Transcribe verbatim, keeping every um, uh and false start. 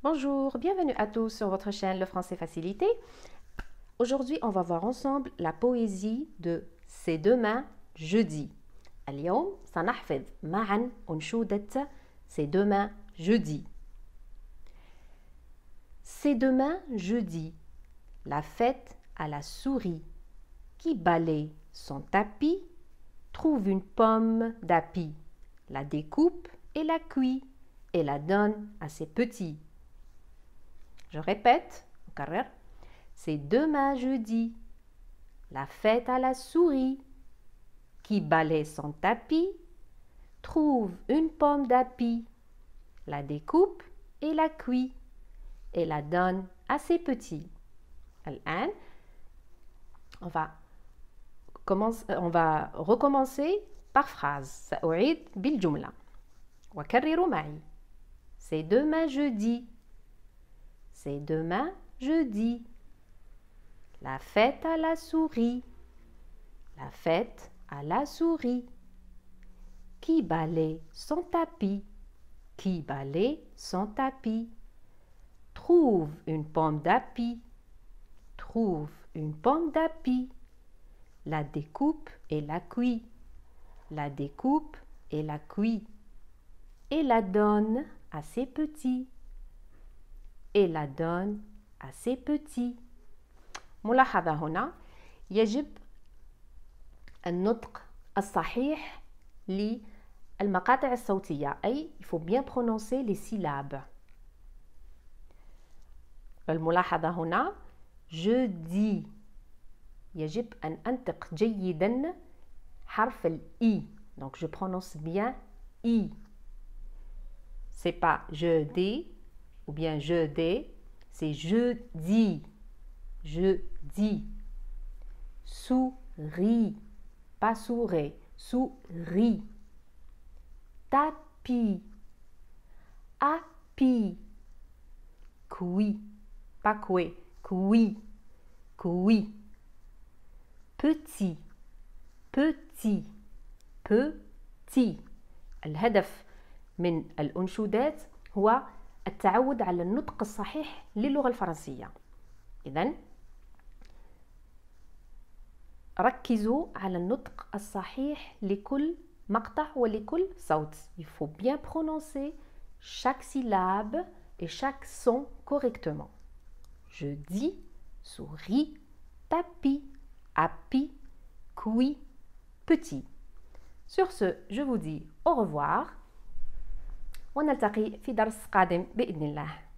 Bonjour, bienvenue à tous sur votre chaîne Le Français Facilité. Aujourd'hui, on va voir ensemble la poésie de C'est demain jeudi. اليوم سنحفظ معا أنشودة C'est demain jeudi. C'est demain jeudi, la fête à la souris qui balaye son tapis, trouve une pomme d'api, la découpe et la cuit et la donne à ses petits. Je répète, c'est demain jeudi, la fête à la souris qui balaye son tapis, trouve une pomme d'api, la découpe et la cuit et la donne à ses petits. الآن, on va, commence, on va recommencer par phrase. سأعيد بالجملة. وكرروا معي. C'est demain jeudi. C'est demain jeudi. La fête à la souris. La fête à la souris. Qui balaye son tapis. Qui balaye son tapis. Trouve une pomme d'api. Trouve une pomme d'api. La découpe et la cuit. La découpe et la cuit. Et la donne à ses petits. Et la donne à ses petits. ملاحظة هنا يجب النطق الصحيح للمقاطع الصوتية أي il faut bien prononcer les syllabes. الملاحظة هنا jeudi يجب أن أنطق جيدا حرف الإي donc je prononce bien I. C'est pas jeudi ou bien jeudi, c'est jeudi. Jeudi. Souris, pas souris, souris. Tapis. Api. Cuit, pas coué, cuit, cuit. Petit, petit, petit. الهدف من الأنشودات هو التعود على النطق الصحيح للغة الفرنسية. إذن ركزوا على النطق الصحيح لكل مقطع ولكل صوت. Il faut bien prononcer chaque syllabe et chaque son correctement. Jeudi, souris, tapis, api, cuit, petit. Sur ce, je vous dis au revoir ونلتقي في درس قادم بإذن الله.